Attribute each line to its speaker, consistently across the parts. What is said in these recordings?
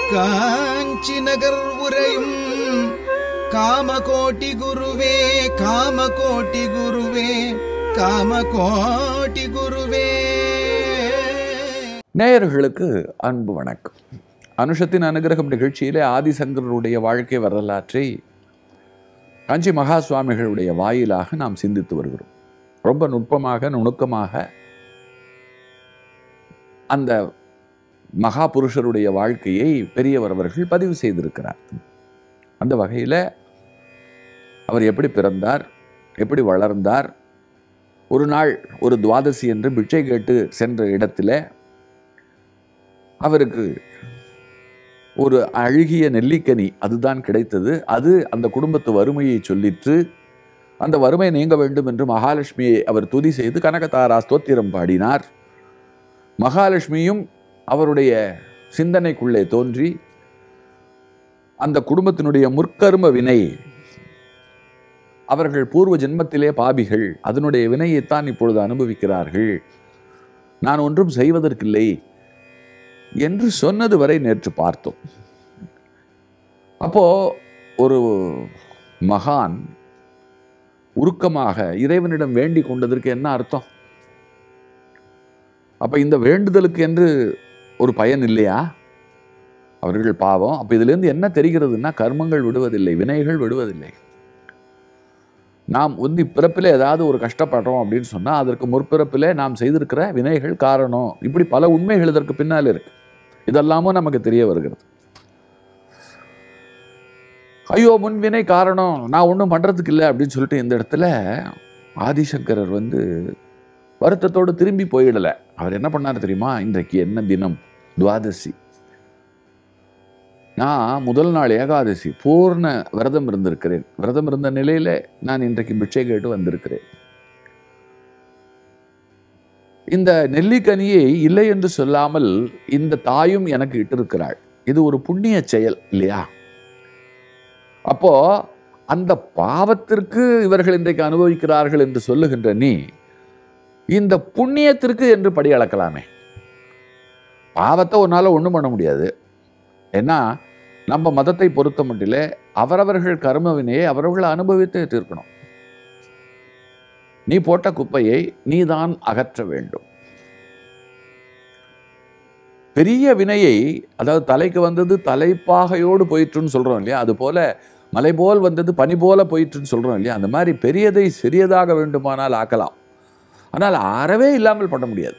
Speaker 1: காஞ்சி நகர் உரையும் காமகோட்டி குருவே காமகோட்டி குருவே காமகோட்டி குருவே.
Speaker 2: நேயர்களுக்கு அன்பு வணக்கம். அனுஷத்தின் அனுகிரகம் நிகழ்ச்சியிலே ஆதிசங்கருடைய வாழ்க்கை வரலாற்றை காஞ்சி மகா சுவாமிகளுடைய வாயிலாக நாம் சிந்தித்து வருகிறோம். ரொம்ப நுட்பமாக நுணுக்கமாக அந்த மகா புருஷருடைய வாழ்க்கையை பெரியவர் அவர்கள் பதிவு செய்திருக்கிறார். அந்த வகையில் அவர் எப்படி பிறந்தார், எப்படி வளர்ந்தார், ஒரு நாள் ஒரு துவாதசி என்று பிட்சை கேட்டு சென்ற இடத்துல அவருக்கு ஒரு அழுகிய நெல்லிக்கனி அதுதான் கிடைத்தது. அது அந்த குடும்பத்து வறுமையை சொல்லிற்று. அந்த வறுமை நீங்க வேண்டும் என்று மகாலட்சுமியை அவர் துதி செய்து கனகதாரா ஸ்தோத்திரம் பாடினார். மகாலட்சுமியும் அவருடைய சிந்தனைக்குள்ளே தோன்றி அந்த குடும்பத்தினுடைய முற்கர்ம வினை, அவர்கள் பூர்வ ஜென்மத்திலே பாபிகள், அதனுடைய வினையைத்தான் இப்பொழுது அனுபவிக்கிறார்கள், நான் ஒன்றும் செய்வதற்கில்லை என்று சொன்னது வரை நேற்று பார்த்தோம். அப்போ ஒரு மகான் உருக்கமாக இறைவனிடம் வேண்டிக் கொண்டதற்கு என்ன அர்த்தம்? அப்ப இந்த வேண்டுதலுக்கு என்று ஒரு பயன் இல்லையா? அவர்கள் பாவம். அப்ப இதுல இருந்து என்ன தெரிகிறதுனா, கர்மங்கள் விடுவதில்லை, வினைகள் விடுவதில்லை. நாம் பிறப்பிலே ஏதாவது ஒரு கஷ்டப்படுறோம் அப்படின்னு சொன்னா அதற்கு முற்பிறப்பிலே நாம் செய்திருக்கிற வினைகள் காரணம். இப்படி பல உண்மைகள் இதற்கு பின்னால் இருக்கு. இதெல்லாமும் நமக்கு தெரிய வருகிறது. ஐயோ முன்வினை காரணம், நான் ஒன்றும் பண்றதுக்கு இல்லை அப்படின்னு சொல்லிட்டு இந்த இடத்துல ஆதிசங்கரர் வருத்தத்தோடு திரும்பி போயிடலை. அவர் என்ன பண்ணார் தெரியுமா? இன்றைக்கு என்ன தினம்? துவாதசி. நான் முதல் நாள் ஏகாதசி பூர்ண விரதம் இருந்திருக்கிறேன். விரதம் இருந்த நிலையில நான் இன்றைக்கு பிட்சை கேட்டு வந்திருக்கிறேன். இந்த நெல்லிக்கனியை இல்லை என்று சொல்லாமல் இந்த தாயும் எனக்கு இட்டிருக்கிறாள். இது ஒரு புண்ணிய செயல் இல்லையா? அப்போ அந்த பாவத்திற்கு இவர்கள் இன்றைக்கு அனுபவிக்கிறார்கள் என்று சொல்லுகின்ற நீ இந்த புண்ணியத்திற்கு என்று படி அளக்கலாமே. பாவத்தை ஒன்னால ஒன்றும் பண்ண முடியாது. ஏன்னா நம்ம மதத்தை பொறுத்த மட்டிலே அவரவர்கள் கர்மவினையை அவரவர்கள் அனுபவித்தே தீர்க்கணும். நீ போட்ட குப்பையை நீதான் அகற்ற வேண்டும். பெரிய வினையை, அதாவது தலைக்கு வந்தது தலைப்பாகையோடு போயிற்றுன்னு சொல்றோம் இல்லையா? அது போல மலை போல் வந்தது பனி போல போயிற்றுன்னு சொல்றோம் இல்லையா? அந்த மாதிரி பெரியதை சிறியதாக வேண்டுமானால் ஆக்கலாம். ஆனால் அறவே இல்லாமல் பண்ண முடியாது.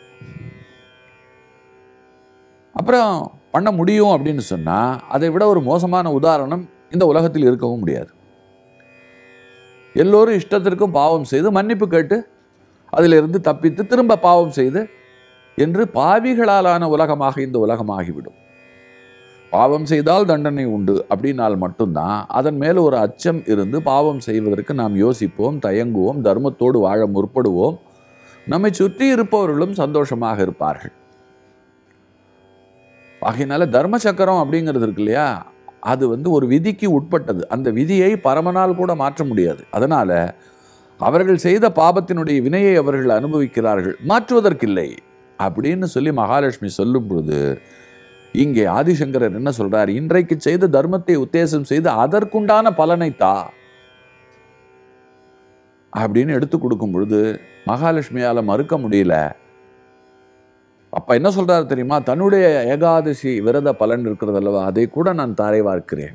Speaker 2: அப்புறம் பண்ண முடியும் அப்படின்னு சொன்னா அதை விட ஒரு மோசமான உதாரணம் இந்த உலகத்தில் இருக்கவும் முடியாது. எல்லோரும் இஷ்டத்திற்கும் பாவம் செய்து மன்னிப்பு கேட்டு அதிலிருந்து தப்பித்து திரும்ப பாவம் செய்து என்று பாவிகளாலான உலகமாக இந்த உலகமாகிவிடும். பாவம் செய்தால் தண்டனை உண்டு அப்படின்னால் மட்டும்தான் அதன் மேல் ஒரு அச்சம் இருந்து பாவம் செய்வதற்கு நாம் யோசிப்போம், தயங்குவோம், தர்மத்தோடு வாழ முற்படுவோம். நம்மை சுற்றி இருப்பவர்களும் சந்தோஷமாக இருப்பார்கள். ஆகையினால தர்ம சக்கரம் அப்படிங்கிறது இருக்கு இல்லையா? அது ஒரு விதிக்கு உட்பட்டது. அந்த விதியை பரமனால் கூட மாற்ற முடியாது. அதனால அவர்கள் செய்த பாபத்தினுடைய வினையை அவர்கள் அனுபவிக்கிறார்கள், மாற்றுவதற்கில்லை அப்படின்னு சொல்லி மகாலட்சுமி சொல்லும் பொழுது இங்கே ஆதிசங்கரர் என்ன சொல்றார்? இன்றைக்கு செய்த தர்மத்தை உத்தேசம் செய்து அதற்குண்டான பலனை தா அப்படின்னு எடுத்து கொடுக்கும் பொழுது மகாலட்சுமியால மறுக்க முடியல. அப்ப என்ன சொல்றாரு தெரியுமா? தன்னுடைய ஏகாதசி விரத பலன் இருக்கிறது அல்லவா, அதை கூட நான் தாரை வார்க்கிறேன்.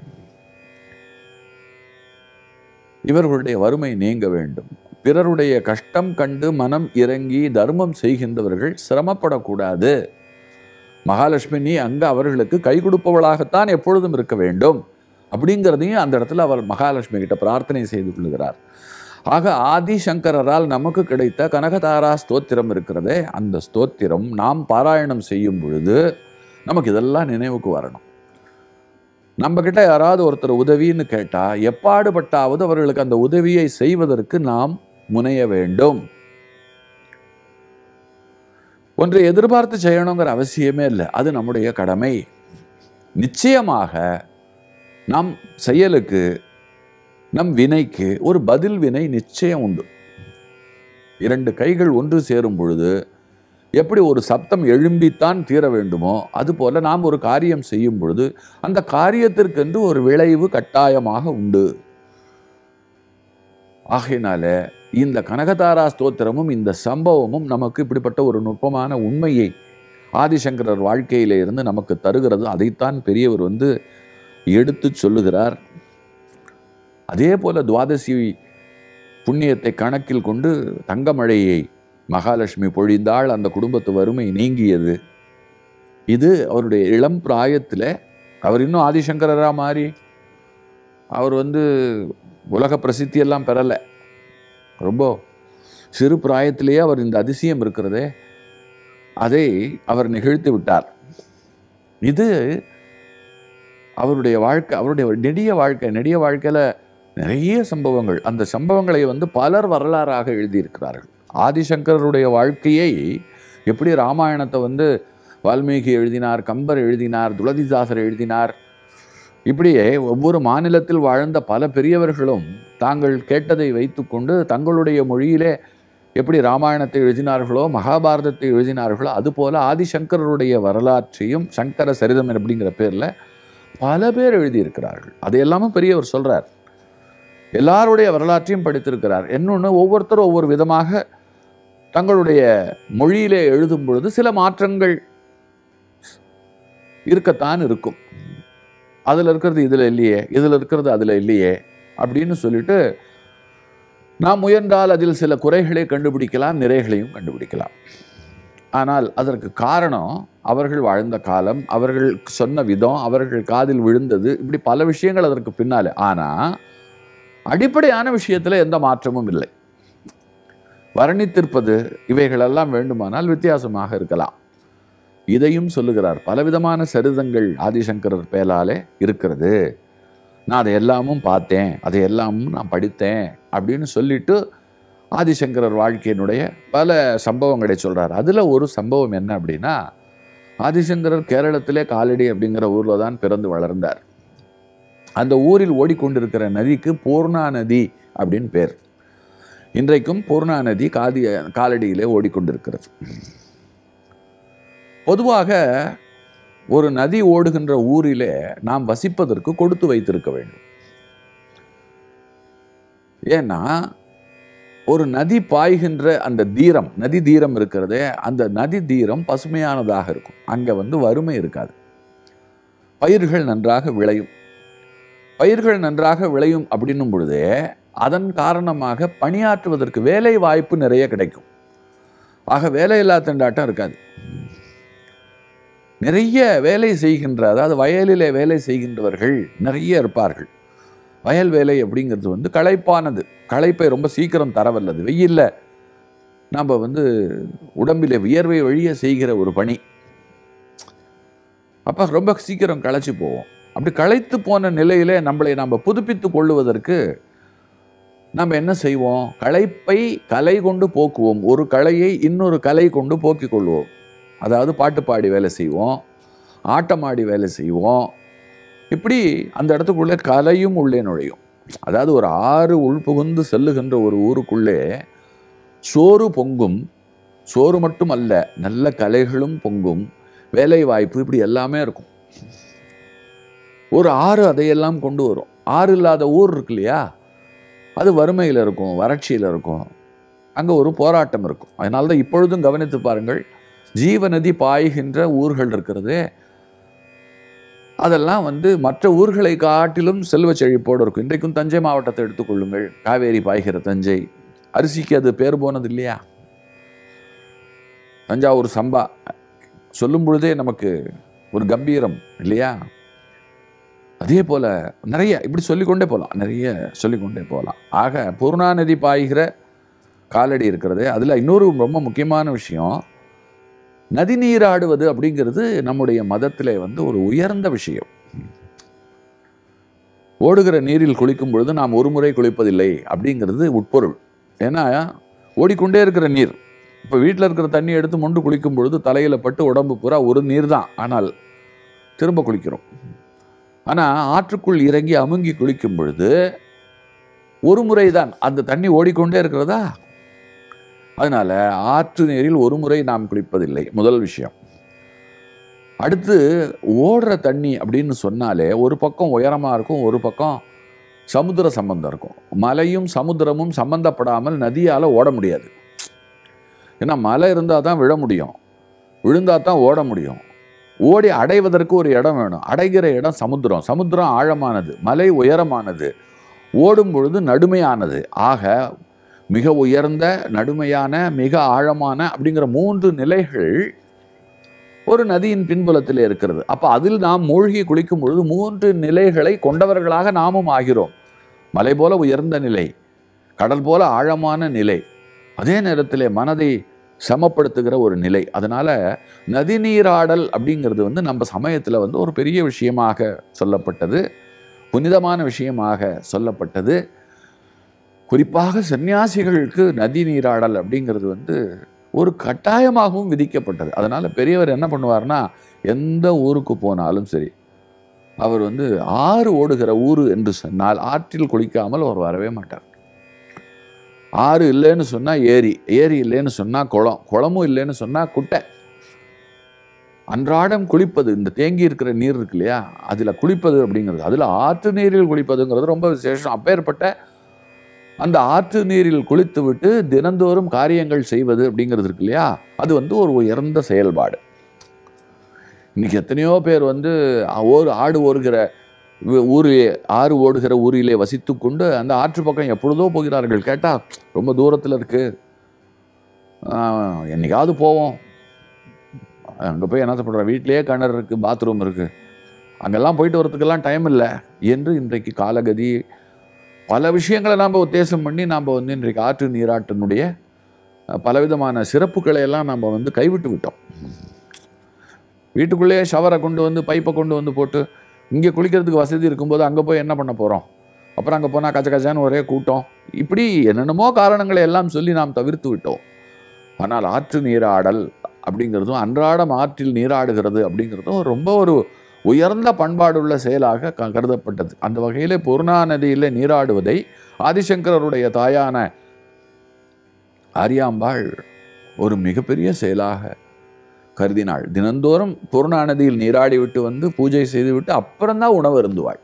Speaker 2: இவர்களுடைய வறுமை நீங்க வேண்டும். பிறருடைய கஷ்டம் கண்டு மனம் இறங்கி தர்மம் செய்கின்றவர்கள் சிரமப்படக்கூடாது. மகாலட்சுமி நீ அங்க அவர்களுக்கு கை கொடுப்பவளாகத்தான் எப்பொழுதும் இருக்க வேண்டும் அப்படிங்கிறதையும் அந்த இடத்துல அவர் மகாலட்சுமி கிட்ட பிரார்த்தனை செய்து கொள்கிறார். ஆக ஆதிசங்கரால் நமக்கு கிடைத்த கனகதாரா ஸ்தோத்திரம் இருக்கிறதே, அந்த ஸ்தோத்திரம் நாம் பாராயணம் செய்யும் பொழுது நமக்கு இதெல்லாம் நினைவுக்கு வரணும். நம்ம கிட்ட யாராவது ஒருத்தர் உதவின்னு கேட்டா எப்பாடுபட்டாவது அவர்களுக்கு அந்த உதவியை செய்வதற்கு நாம் முனைய வேண்டும். ஒன்றை எதிர்பார்த்து செய்யணுங்கிற அவசியமே இல்லை, அது நம்முடைய கடமை. நிச்சயமாக நம் செயலுக்கு, நம் வினைக்கு ஒரு பதில் வினை நிச்சயம் உண்டு. இரண்டு கைகள் ஒன்று சேரும் பொழுது எப்படி ஒரு சப்தம் எழும்பித்தான் தீர வேண்டுமோ அதுபோல நாம் ஒரு காரியம் செய்யும் பொழுது அந்த காரியத்திற்கென்று ஒரு விளைவு கட்டாயமாக உண்டு. ஆகையினால இந்த கனகதாரா ஸ்தோத்திரமும் இந்த சம்பவமும் நமக்கு இப்படிப்பட்ட ஒரு நுட்பமான உண்மையை ஆதிசங்கரர் வாழ்க்கையில இருந்து நமக்கு தருகிறது. அதைத்தான் பெரியவர் எடுத்து சொல்லுகிறார். அதே போல துவாதசி புண்ணியத்தை கணக்கில் கொண்டு தங்கமழையை மகாலட்சுமி பொழிந்தாள், அந்த குடும்பத்து வறுமை நீங்கியது. இது அவருடைய இளம் பிராயத்தில், அவர் இன்னும் ஆதிசங்கரரா மாறி அவர் உலக பிரசித்தியெல்லாம் பெறலை, ரொம்ப சிறு பிராயத்திலேயே அவர் இந்த அதிசயம் இருக்கிறதே அதை அவர் நிகழ்த்தி விட்டார். இது அவருடைய வாழ்க்கை, அவருடைய நெடிய வாழ்க்கையில் நிறைய சம்பவங்கள், அந்த சம்பவங்களை பலர் வரலாறாக எழுதியிருக்கிறார்கள். ஆதிசங்கருடைய வாழ்க்கையை எப்படி ராமாயணத்தை வால்மீகி எழுதினார், கம்பர் எழுதினார், துளசிதாசர் எழுதினார், இப்படியே ஒவ்வொரு மாநிலத்தில் வாழ்ந்த பல பெரியவர்களும் தாங்கள் கேட்டதை வைத்துக்கொண்டு தங்களுடைய மொழியிலே எப்படி ராமாயணத்தை எழுதினார்களோ மகாபாரதத்தை எழுதினார்களோ அதுபோல ஆதிசங்கருடைய வரலாற்றையும் சங்கர சரிதம் அப்படிங்கிற பேரில் பல பேர் எழுதியிருக்கிறார்கள். அதையெல்லாமும் பெரியவர் சொல்கிறார். எல்லாருடைய வரலாற்றையும் படித்திருக்கிறார். இன்னொன்று, ஒவ்வொருத்தரும் ஒவ்வொரு விதமாக தங்களுடைய மொழியிலே எழுதும் பொழுது சில மாற்றங்கள் இருக்கத்தான் இருக்கும். அதில் இருக்கிறது இதில் இல்லையே, இதில் இருக்கிறது அதில் இல்லையே அப்படின்னு சொல்லிட்டு நாம் முயன்றால் அதில் சில குறைகளை கண்டுபிடிக்கலாம், நிறைகளையும் கண்டுபிடிக்கலாம். ஆனால் அதற்கு காரணம் அவர்கள் வாழ்ந்த காலம், அவர்கள் சொன்ன விதம், அவர்கள் காதில் விழுந்தது, இப்படி பல விஷயங்கள் அதற்கு பின்னாலே. ஆனால் அடிப்படையான விஷயத்தில் எந்த மாற்றமும் இல்லை. வர்ணித்திருப்பது இவைகளெல்லாம் வேண்டுமானால் வித்தியாசமாக இருக்கலாம். இதையும் சொல்லுகிறார். பலவிதமான சரிதங்கள் ஆதிசங்கரர் பேராலே இருக்கிறது, நான் அதை எல்லாமும் பார்த்தேன், அதை எல்லாமும் நான் படித்தேன் அப்படின்னு சொல்லிட்டு ஆதிசங்கரர் வாழ்க்கையினுடைய பல சம்பவங்களை சொல்கிறார். அதில் ஒரு சம்பவம் என்ன அப்படின்னா, ஆதிசங்கரர் கேரளத்திலே காலடி அப்படிங்கிற ஊரில் தான் பிறந்து வளர்ந்தார். அந்த ஊரில் ஓடிக்கொண்டிருக்கிற நதிக்கு பூர்ணா நதி அப்படின்னு பேர். இன்றைக்கும் பூர்ணா நதி காலடியிலே ஓடிக்கொண்டிருக்கிறது. பொதுவாக ஒரு நதி ஓடுகின்ற ஊரிலே நாம் வசிப்பதற்கு கொடுத்து வைத்திருக்க வேண்டும். ஏன்னா ஒரு நதி பாய்கின்ற அந்த தீரம், நதி தீரம் இருக்கிறதே, அந்த நதி தீரம் பசுமையானதாக இருக்கும். அங்கே வறுமை இருக்காது, பயிர்கள் நன்றாக விளையும். பயிர்கள் நன்றாக விளையும் அப்படின்னும் பொழுதே அதன் காரணமாக பணியாற்றுவதற்கு வேலை வாய்ப்பு நிறைய கிடைக்கும். ஆக வேலையில்லா திண்டாட்டம் இருக்காது. நிறைய வேலை செய்கின்ற, அதாவது வயலிலே வேலை செய்கின்றவர்கள் நிறைய இருப்பார்கள். வயல் வேலை அப்படிங்கிறது களைப்பானது, களைப்பை ரொம்ப சீக்கிரம் தரவல்லது. வெயில்ல நாம் உடம்பிலே வியர்வை வழிய செய்கிற ஒரு பணி, அப்போ ரொம்ப சீக்கிரம் களைச்சி போவோம். அப்படி களைத்து போன நிலையிலே நம்மளை நாம் புதுப்பித்து கொள்ளுவதற்கு நம்ம என்ன செய்வோம்? களைப்பை கலை கொண்டு போக்குவோம். ஒரு கலையை இன்னொரு கலை கொண்டு போக்கிக் கொள்வோம். அதாவது பாட்டு பாடி வேலை செய்வோம், ஆட்டமாடி வேலை செய்வோம். இப்படி அந்த இடத்துக்குள்ளே கலையும் உள்ளே நுழையும். அதாவது ஒரு ஆறு உள்புகுந்து செல்லுகின்ற ஒரு ஊருக்குள்ளே சோறு பொங்கும். சோறு மட்டும் அல்ல, நல்ல கலைகளும் பொங்கும், வேலை வாய்ப்பு, இப்படி எல்லாமே இருக்கும். ஒரு ஆறு அதையெல்லாம் கொண்டு வரும். ஆறு இல்லாத ஊர் இருக்கு இல்லையா, அது வறுமையில் இருக்கும், வறட்சியில் இருக்கும், அங்கே ஒரு போராட்டம் இருக்கும். அதனால தான் இப்பொழுதும் கவனித்து பாருங்கள், ஜீவநதி பாய்கின்ற ஊர்கள் இருக்கிறது, அதெல்லாம் மற்ற ஊர்களை காட்டிலும் செல்வ செழிப்போடு இருக்கும். இன்றைக்கும் தஞ்சை மாவட்டத்தை எடுத்துக்கொள்ளுங்கள், காவேரி பாய்கிற தஞ்சை, அரிசிக்கு அது பேர் போனது இல்லையா? தஞ்சாவூர் சம்பா சொல்லும் பொழுதே நமக்கு ஒரு கம்பீரம் இல்லையா? அதே போல் நிறைய இப்படி சொல்லிக்கொண்டே போகலாம், நிறைய சொல்லிக்கொண்டே போகலாம். ஆக பூர்ணா நதி பாய்கிற காலடி இருக்கிறது. அதில் இன்னொரு ரொம்ப முக்கியமான விஷயம், நதி நீராடுவது அப்படிங்கிறது நம்முடைய மதத்திலே ஒரு உயர்ந்த விஷயம். ஓடுகிற நீரில் குளிக்கும் பொழுது நாம் ஒரு முறை குளிப்பதில்லை அப்படிங்கிறது உட்பொருள். ஏன்னா ஓடிக்கொண்டே இருக்கிற நீர், இப்போ வீட்டில் இருக்கிற தண்ணி எடுத்து மொண்டு குளிக்கும் பொழுது தலையில் பட்டு உடம்பு பூரா ஒரு நீர் தான், ஆனால் திரும்ப குளிக்கிறோம். ஆனால் ஆற்றுக்குள் இறங்கி அமுங்கி குளிக்கும் பொழுது ஒரு முறை தான், அந்த தண்ணி ஓடிக்கொண்டே இருக்கிறதா. அதனால ஆற்று நீரில் ஒரு முறை நாம் குளிப்பதில்லை, முதல் விஷயம். அடுத்து ஓடுற தண்ணி அப்படின்னு சொன்னாலே ஒரு பக்கம் உயரமா இருக்கும், ஒரு பக்கம் சமுத்திர சம்பந்தம் இருக்கும். மலையும் சமுத்திரமும் சம்பந்தப்படாமல் நதியால் ஓட முடியாது. ஏன்னா மலை இருந்தால் தான் விழ முடியும், விழுந்தா தான் ஓட முடியும். ஓடி அடைவதற்கு ஒரு இடம் வேணும். அடைகிற இடம் சமுத்திரம். சமுத்திரம் ஆழமானது, மலை உயரமானது, ஓடும் பொழுது நடுமையானது. ஆக மிக உயர்ந்த, நடுமையான, மிக ஆழமான அப்படிங்கிற 3 நிலைகள் ஒரு நதியின் பின்புலத்தில் இருக்கிறது. அப்போ அதில் நாம் மூழ்கி குளிக்கும் பொழுது 3 நிலைகளை கொண்டவர்களாக நாமும் ஆகிறோம். மலை போல உயர்ந்த நிலை, கடல் போல ஆழமான நிலை, அதே நேரத்தில் மனதை சமப்படுத்துகிற ஒரு நிலை. அதனால நதிநீராடல் அப்படிங்கிறது நம்ம சமயத்தில் ஒரு பெரிய விஷயமாக சொல்லப்பட்டது, புனிதமான விஷயமாக சொல்லப்பட்டது. குறிப்பாக சன்னியாசிகளுக்கு நதி நீராடல் அப்படிங்கிறது ஒரு கட்டாயமாகவும் விதிக்கப்பட்டது. அதனால பெரியவர் என்ன பண்ணுவார்னா, எந்த ஊருக்கு போனாலும் சரி, அவர் ஆறு ஓடுகிற ஊர் என்று சொன்னால் ஆற்றில் குளிக்காமல் அவர் வரவே மாட்டார். ஆறு இல்லைன்னு சொன்னா ஏரி, ஏரி இல்லைன்னு சொன்னா குளம், குளமும் இல்லைன்னு சொன்னா குட்டை. அன்றாடம் குளிப்பது, இந்த தேங்கி இருக்கிற நீர் இருக்கு இல்லையா, அதுல குளிப்பது அப்படிங்கிறது, அதுல ஆற்று நீரில் குளிப்பதுங்கிறது ரொம்ப விசேஷம். அப்பேற்பட்ட அந்த ஆற்று நீரில் குளித்து விட்டு தினந்தோறும் காரியங்கள் செய்வது அப்படிங்கிறது இருக்கு இல்லையா, அது ஒரு உயர்ந்த செயல்பாடு. இன்னைக்கு எத்தனையோ பேர் ஆடு ஓடுகிற ஊரிலே, ஆறு ஓடுகிற ஊரிலே வசித்து கொண்டு அந்த ஆற்று பக்கம் எப்பொழுதோ போகிறார்கள். கேட்டால் ரொம்ப தூரத்தில் இருக்கு, என்னைக்காவது போவோம், அங்கே போய் என்ன பண்ணுறோம், வீட்டிலேயே கிணறு இருக்குது, பாத்ரூம் இருக்குது, அங்கெல்லாம் போயிட்டு வரத்துக்கெல்லாம் டைம் இல்லை என்று இன்றைக்கு காலகதி பல விஷயங்களை நாம் உத்தேசம் பண்ணி நாம் இன்றைக்கு ஆற்று நீராட்டினுடைய பலவிதமான சிறப்புகளை எல்லாம் நாம் கைவிட்டு விட்டோம். வீட்டுக்குள்ளேயே ஷவரை கொண்டு பைப்பை கொண்டு போட்டு இங்கே குளிக்கிறதுக்கு வசதி இருக்கும்போது அங்கே போய் என்ன பண்ண போகிறோம்? அப்புறம் அங்கே போனால் கச்ச கச்சான்னு ஒரே கூட்டம், இப்படி என்னென்னமோ காரணங்களை எல்லாம் சொல்லி நாம் தவிர்த்து விட்டோம். ஆனால் ஆற்று நீராடல் அப்படிங்கிறதும், அன்றாடம் ஆற்றில் நீராடுகிறது அப்படிங்கிறதும் ரொம்ப ஒரு உயர்ந்த பண்பாடுள்ள செயலாக கருதப்பட்டது. அந்த வகையில் பூர்ணா நதியில் நீராடுவதை ஆதிசங்கரருடைய தாயான ஆரியாம்பாள் ஒரு மிகப்பெரிய செயலாக கருதினாள். தினந்தோறும் பூர்ணா நதியில் நீராடி விட்டு பூஜை செய்துவிட்டு அப்புறம்தான் உணவு அருந்துவாள்.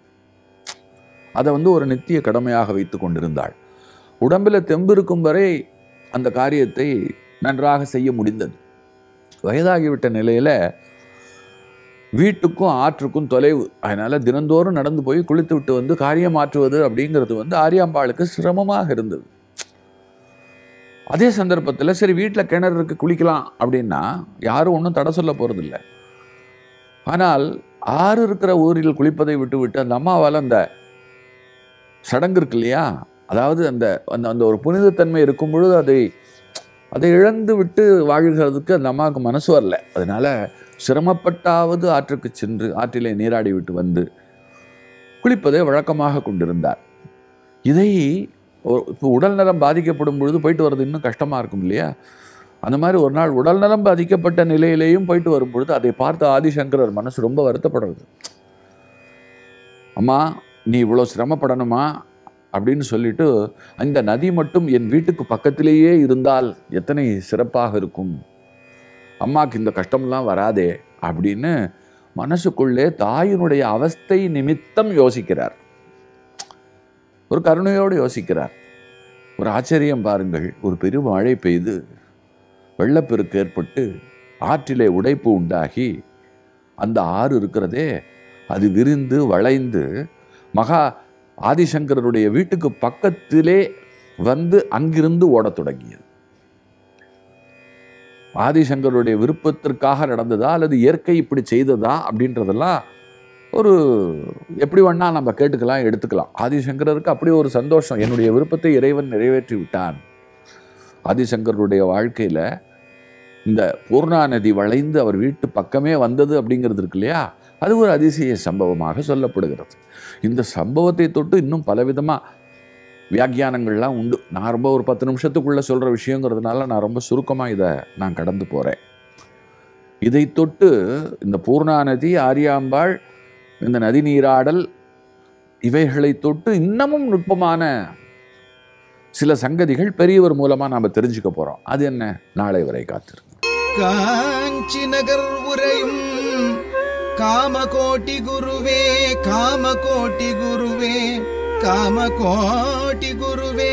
Speaker 2: அதை ஒரு நித்திய கடமையாக வைத்து கொண்டிருந்தாள். உடம்பில் தெம்பு இருக்கும் வரை அந்த காரியத்தை நன்றாக செய்ய முடிந்தது. வயதாகிவிட்ட நிலையில் வீட்டுக்கும் ஆற்றுக்கும் தொலைவு, அதனால தினந்தோறும் நடந்து போய் குளித்து விட்டு காரியம் ஆற்றுவது அப்படிங்கிறது ஆரியாம்பாளுக்கு சிரமமாக இருந்தது. அதே சந்தர்ப்பத்தில் சரி வீட்டில் கிணறு இருக்கு, குளிக்கலாம் அப்படின்னா யாரும் ஒன்றும் தடை சொல்ல போகிறதில்லை. ஆனால் ஆறு இருக்கிற ஊரில் குளிப்பதை விட்டு அந்த அம்மாவால் அந்த சடங்கு இருக்கு இல்லையா, அதாவது அந்த அந்த ஒரு புனிதத்தன்மை இருக்கும் பொழுது அதை இழந்து விட்டு வாழ்கிறதுக்கு அந்த அம்மாவுக்கு மனசு வரல. அதனால சிரமப்பட்டாவது ஆற்றுக்கு சென்று ஆற்றிலே நீராடி விட்டு குளிப்பதை வழக்கமாக கொண்டிருந்தார். இதை இப்போ உடல் நலம் பாதிக்கப்படும் பொழுது போயிட்டு வர்றது இன்னும் கஷ்டமாக இருக்கும் இல்லையா, அந்த மாதிரி ஒரு நாள் உடல் நலம் பாதிக்கப்பட்ட நிலையிலேயும் போயிட்டு வரும் பொழுது அதை பார்த்து ஆதிசங்கரர் மனசு ரொம்ப வருத்தப்படுறது. அம்மா நீ இவ்வளோ சிரமப்படணுமா அப்படின்னு சொல்லிட்டு, அந்த நதி மட்டும் என் வீட்டுக்கு பக்கத்திலேயே இருந்தால் எத்தனை சிறப்பாக இருக்கும், அம்மாவுக்கு இந்த கஷ்டம்லாம் வராதே அப்படின்னு மனசுக்குள்ளே தாயினுடைய அவஸ்தை நிமித்தம் யோசிக்கிறார். ஒரு கருணையோடு யோசிக்கிறார். ஒரு ஆச்சரியம் பாருங்கள், ஒரு பெரும் மழை பெய்து வெள்ளப்பெருக்கு ஏற்பட்டு ஆற்றிலே உடைப்பு உண்டாகி அந்த ஆறு இருக்கிறதே அது விரிந்து வளைந்து மகா ஆதிசங்கரருடைய வீட்டுக்கு பக்கத்திலே அங்கிருந்து ஓடத் தொடங்கியது. ஆதிசங்கருடைய விருப்பத்திற்காக நடந்ததா அல்லது இயற்கை இப்படி செய்ததா அப்படின்றதெல்லாம் ஒரு எப்படி வேணா நம்ம கேட்டுக்கலாம், எடுத்துக்கலாம். ஆதிசங்கரருக்கு அப்படி ஒரு சந்தோஷம், என்னுடைய விருப்பத்தை இறைவன் நிறைவேற்றி விட்டான். ஆதிசங்கருடைய வாழ்க்கையில் இந்த பூர்ணா நதி வளைந்து அவர் வீட்டு பக்கமே வந்தது அப்படிங்கிறது இருக்கு இல்லையா, அது ஒரு அதிசய சம்பவமாக சொல்லப்படுகிறது. இந்த சம்பவத்தை தொட்டு இன்னும் பலவிதமாக வியாக்கியானங்கள்லாம் உண்டு. நான் ரொம்ப ஒரு 10 நிமிஷத்துக்குள்ளே சொல்கிற விஷயங்கிறதுனால நான் ரொம்ப சுருக்கமாக இதை நான் கடந்து போகிறேன். இதை தொட்டு இந்த பூர்ணா நதி, ஆரியாம்பாள், இந்த நதி நீராடல், இவைகளை தொட்டு இன்னமும் நுட்பமான சில சங்கதிகள் பெரியவர் மூலமா நாம தெரிஞ்சுக்க போறோம். அது என்ன? நாளை வரை காத்திரு.
Speaker 1: காஞ்சி நகர் உரையும் காமகோட்டி குருவே, காமகோட்டி குருவே, காமகோட்டி குருவே.